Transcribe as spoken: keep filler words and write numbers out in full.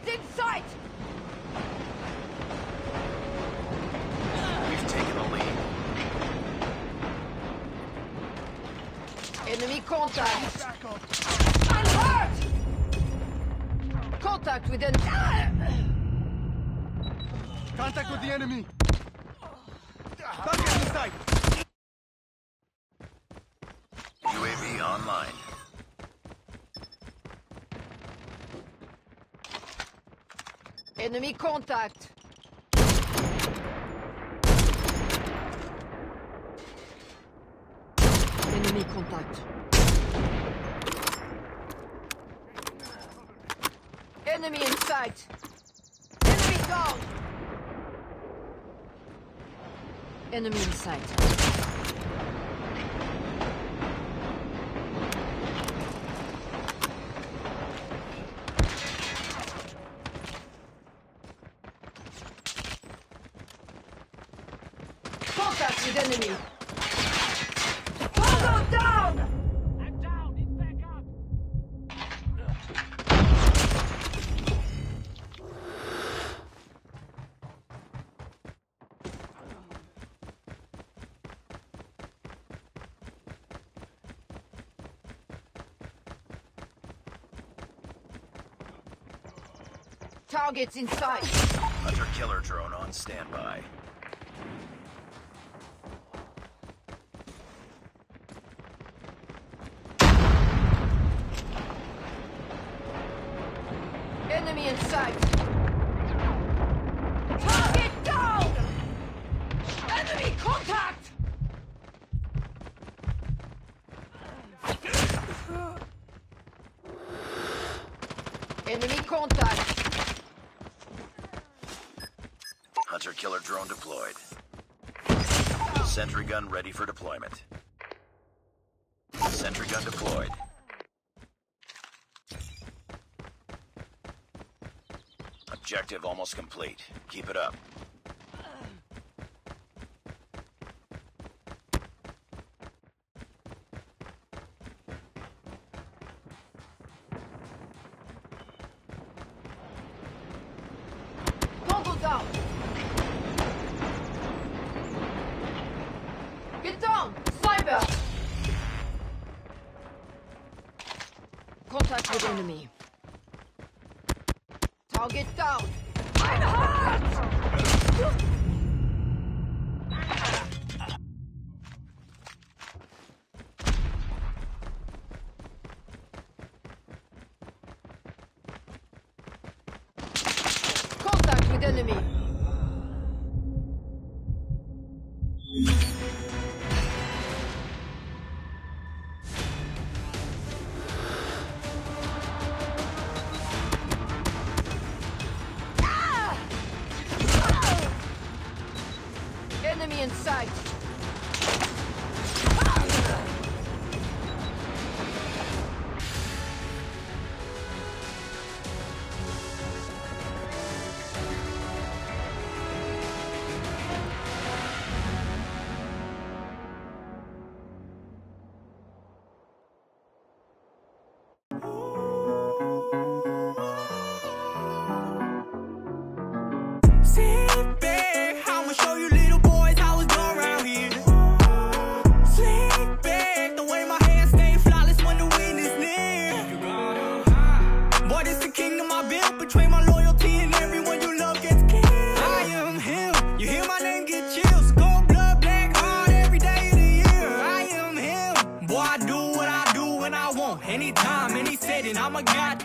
Target's in sight! We've taken the lead. Enemy contact! I'm hurt! Contact with an... Contact with the enemy! Target in sight! U A V online. Enemy contact! Enemy contact. Enemy in sight! Enemy down! Enemy in sight. Contact with enemy! Tango down! I'm down! Need backup! Targets in sight! Hunter killer drone on standby. Enemy in sight! Target down! Enemy contact! Enemy contact! Hunter killer drone deployed. Sentry gun ready for deployment. Sentry gun deployed. Objective almost complete. Keep it up. Tango down! Get down! Sniper! Contact with enemy. Target down! I'm hurt! Contact with enemy. Enemy in sight. Sit back, I'ma show you little boys how it's done around here. Sleep back, the way my hands stay flawless when the wind is near. Boy, this the kingdom I built between my loyalty and everyone you love gets killed. I am him, you hear my name get chills. Cold blood, black heart every day of the year. I am him, boy, I do what I do when I want. Anytime, any setting, I'm a god.